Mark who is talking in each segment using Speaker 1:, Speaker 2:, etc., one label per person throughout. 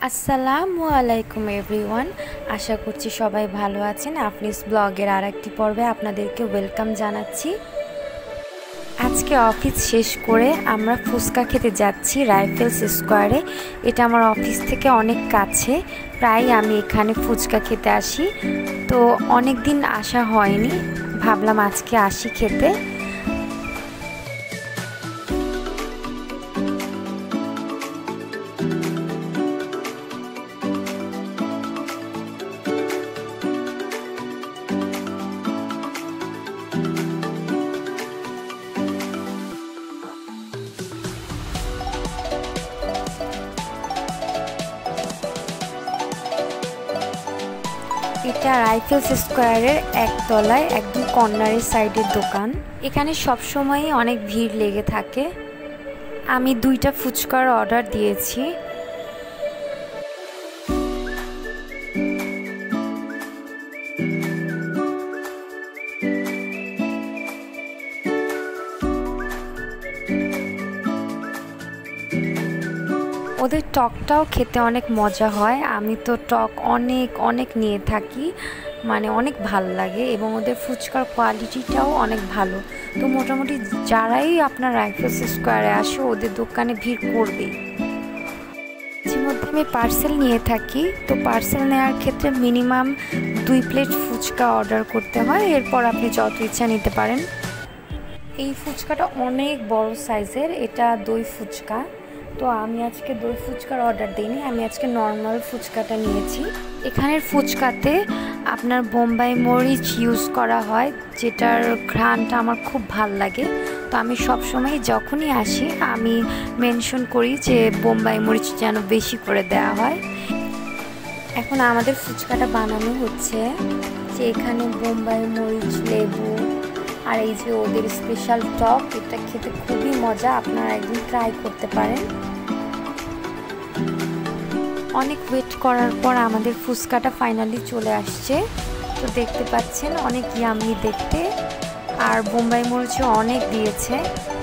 Speaker 1: আসসালামু আলাইকুম এভরিওয়ান। আশা করছি সবাই ভালো আছেন। আফনিস ব্লগের আরেকটি পর্বে আপনাদেরকে ওয়েলকাম জানাচ্ছি। আজকে অফিস শেষ করে আমরা ফুচকা খেতে যাচ্ছি রাইফেলস স্কোয়ারে। এটা আমার অফিস থেকে অনেক কাছে, প্রায় আমি এখানে ফুচকা খেতে আসি। তো অনেক দিন আসা হয়নি, ভাবলাম আজকে আসি খেতে। এটা রাইফেলস স্কোয়ারের একতলায় একদম কর্নারের সাইডের দোকান। এখানে সবসময়ই অনেক ভিড় লেগে থাকে। আমি 2টা ফুচকার অর্ডার দিয়েছি। ওদের টকটাও খেতে অনেক মজা হয়। আমি তো টক অনেক নিয়ে থাকি, মানে অনেক ভালো লাগে, এবং ওদের ফুচকার কোয়ালিটিটাও অনেক ভালো। তো মোটামুটি যারাই আপনার রাইফেলস স্কোয়ারে আসে ওদের দোকানে ভিড় করবেই। মধ্যে আমি পার্সেল নিয়ে থাকি, তো পার্সেল নেওয়ার ক্ষেত্রে মিনিমাম 2 প্লেট ফুচকা অর্ডার করতে হয়, এরপর আপনি যত ইচ্ছা নিতে পারেন। এই ফুচকাটা অনেক বড় সাইজের, এটা দই ফুচকা। তো আমি আজকে দই ফুচকার অর্ডার দিইনি, আমি আজকে নর্মাল ফুচকাটা নিয়েছি। এখানের ফুচকাতে আপনার বোম্বাই মরিচ ইউজ করা হয়, যেটার ঘ্রাণটা আমার খুব ভাল লাগে। তো আমি সবসময় যখনই আসি আমি মেনশন করি যে বোম্বাই মরিচ যেন বেশি করে দেওয়া হয়। এখন আমাদের ফুচকাটা বানানো হচ্ছে, যে এখানে বোম্বাই মরিচ, লেবু, আর এই যে ওদের স্পেশাল টক, এটা খেতে খুবই মজা, আপনারা একদিন ট্রাই করতে পারেন। অনেক ওয়েট করার পর আমাদের ফুচকাটা ফাইনালি চলে আসছে। তো দেখতে পাচ্ছেন অনেক ইয়ামি দেখতে, আর বোম্বাই মরিচও অনেক দিয়েছে।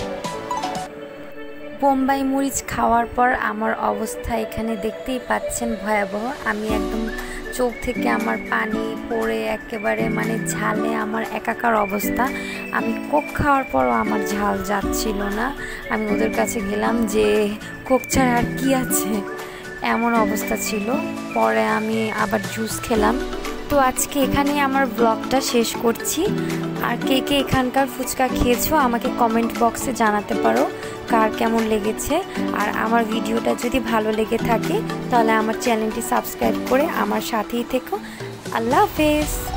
Speaker 1: বোম্বাই মরিচ খাওয়ার পর আমার অবস্থা এখানে দেখতেই পাচ্ছেন ভয়াবহ। আমি একদম চোখ থেকে আমার পানি পড়ে একেবারে মানে ঝালে আমার একাকার অবস্থা। আমি কোক খাওয়ার পরও আমার ঝাল যাচ্ছিল না। আমি ওদের কাছে গেলাম যে কোক ছাড়া আর কি আছে, এমন অবস্থা ছিল। পরে আমি আবার জুস খেলাম। তো আজকে এখানেই আমার ব্লগটা শেষ করছি। আর কে কে এখানকার ফুচকা খেয়েছো আমাকে কমেন্ট বক্সে জানাতে পারো কার কেমন লেগেছে। আর আমার ভিডিওটা যদি ভালো লেগে থাকে তাহলে আমার চ্যানেলটি সাবস্ক্রাইব করে আমার সাথেই থেকো। আল্লাহ হাফেজ।